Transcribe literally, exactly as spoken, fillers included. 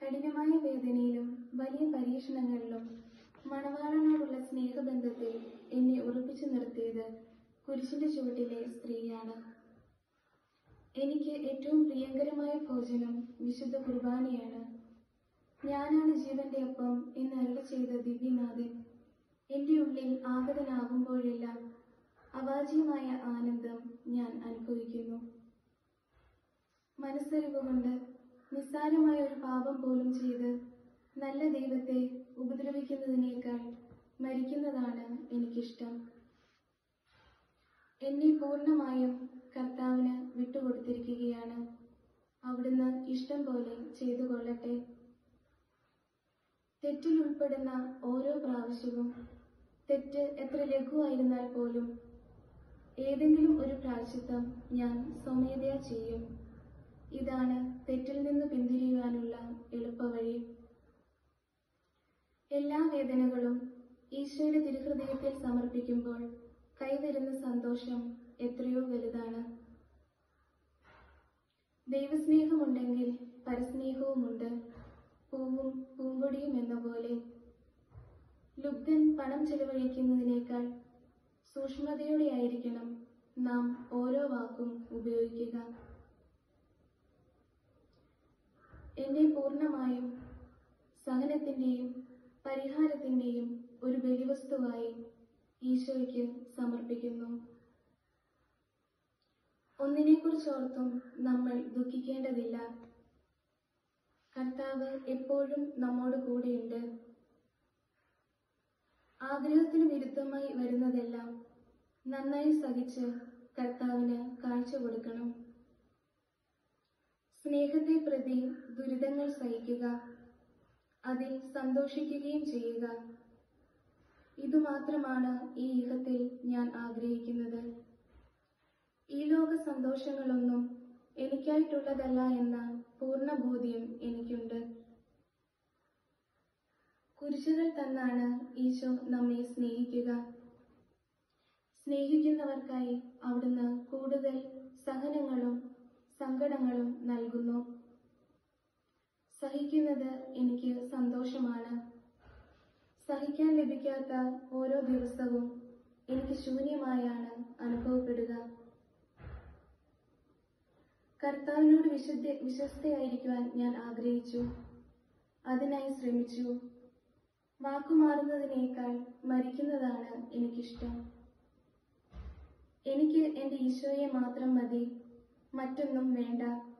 കഠിനമായ വേദനയിലും വലിയ പരീക്ഷണങ്ങളിലും മണവാളനോടുള്ള സ്നേഹബന്ധത്തിൽ എന്നെ ഉറപ്പിച്ചു നിർത്തിയത് കുരിശിന്റെ ചുവട്ടിലെ സ്ത്രീയാണ്. എനിക്ക് ഏറ്റവും പ്രിയങ്കരമായ ഭോജനം വിശുദ്ധ കുർബാനയാണ്. ഞാനാണ് ജീവന്റെ അപ്പം എന്ന് അരുളി ചെയ്ത ദിവ്യനാഥൻ എന്റെ ഉള്ളിൽ ആഗതനാകുമ്പോഴെല്ലാം അവാച്യമായ ആനന്ദം ഞാൻ അനുഭവിക്കുന്നു. മനസ്സറിവുകൊണ്ട് നിസ്സാരമായ ഒരു പാപം പോലും ചെയ്ത് നല്ല ദൈവത്തെ ഉപദ്രവിക്കുന്നതിനേക്കാൾ മരിക്കുന്നതാണ് എനിക്കിഷ്ടം. എന്നെ പൂർണ്ണമായും കർത്താവിന് വിട്ടുകൊടുത്തിരിക്കുകയാണ്. അവിടുന്ന് ഇഷ്ടം പോലെ ചെയ്തു കൊള്ളട്ടെ. തെറ്റിൽ ഉൾപ്പെടുന്ന ഓരോ പ്രാവശ്യവും തെറ്റ് എത്ര ലഘുവായിരുന്നാൽ പോലും ഏതെങ്കിലും ഒരു പ്രായശ്ചിത്തം ഞാൻ സ്വമേധയാ ചെയ്യും. ഇതാണ് തെറ്റിൽ നിന്ന് പിന്തിരിയുവാനുള്ള എളുപ്പവഴി. എല്ലാ വേദനകളും ഈശോയുടെ തിരുഹൃദയത്തിൽ സമർപ്പിക്കുമ്പോൾ കൈവരുന്ന സന്തോഷം എത്രയോ വലുതാണ്. ദൈവസ്നേഹമുണ്ടെങ്കിൽ പരസ്നേഹവുമുണ്ട്, പൂവും പൂമ്പൊടിയും എന്ന പോലെ. ലുബ്ധൻ പണം ചെലവഴിക്കുന്നതിനേക്കാൾ സൂക്ഷ്മതയോടെയായിരിക്കണം നാം ഓരോ വാക്കും ഉപയോഗിക്കുക. എന്നെ പൂർണ്ണമായും സഹനത്തിന്റെയും പരിഹാരത്തിന്റെയും ഒരു ബലിവസ്തുവായി ഈശോയ്ക്ക് സമർപ്പിക്കുന്നു. ഒന്നിനെക്കുറിച്ചോർത്തും നമ്മൾ ദുഃഖിക്കേണ്ടതില്ല. കർത്താവ് എപ്പോഴും നമ്മോട് കൂടെയുണ്ട്. ആഗ്രഹത്തിന് വിരുദ്ധമായി വരുന്നതെല്ലാം നന്നായി സഹിച്ച് കർത്താവിന് കാഴ്ച കൊടുക്കണം. സ്നേഹത്തെ പ്രതി ദുരിതങ്ങൾ സഹിക്കുക, അതിൽ സന്തോഷിക്കുകയും ചെയ്യുക. ഇതുമാത്രമാണ് ഈ യുഗത്തിൽ ഞാൻ ആഗ്രഹിക്കുന്നത്. ഈ ലോക സന്തോഷങ്ങളൊന്നും എനിക്കായിട്ടുള്ളതല്ല എന്ന പൂർണ്ണബോധ്യം എനിക്കുണ്ട്. കുരിശുകൾ തന്നാണ് ഈശോ നമ്മെ സ്നേഹിക്കുക. സ്നേഹിക്കുന്നവർക്കായി അവിടുന്ന് കൂടുതൽ സഹനങ്ങളും സങ്കടങ്ങളും നൽകുന്നു. സഹിക്കുന്നത് എനിക്ക് സന്തോഷമാണ്. സഹിക്കാൻ ലഭിക്കാത്ത ഓരോ ദിവസവും എനിക്ക് ശൂന്യമായാണ് അനുഭവപ്പെടുക. കർത്താവിനോട് വിശുദ്ധ വിശ്വസ്തയായിരിക്കുവാൻ ഞാൻ ആഗ്രഹിച്ചു. അതിനായി ശ്രമിച്ചു. വാക്കുമാറുന്നതിനേക്കാൾ മരിക്കുന്നതാണ് എനിക്കിഷ്ടം. എനിക്ക് എൻ്റെ ഈശോയെ മാത്രം മതി, മറ്റൊന്നും വേണ്ട.